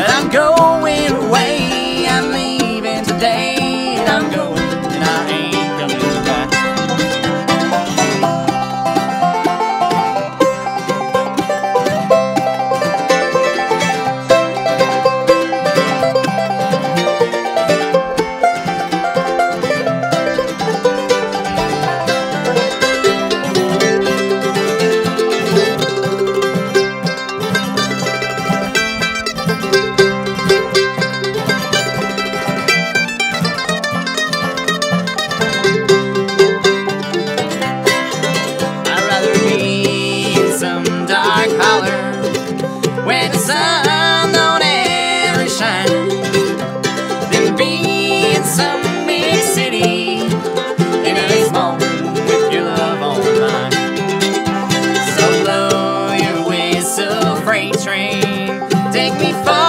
But I'm going away, I'm leaving today, and I'm going, and I ain't coming back. When the sun don't ever shine, then be in some big city in a small room with your love on mine. So blow your whistle, freight train, take me far.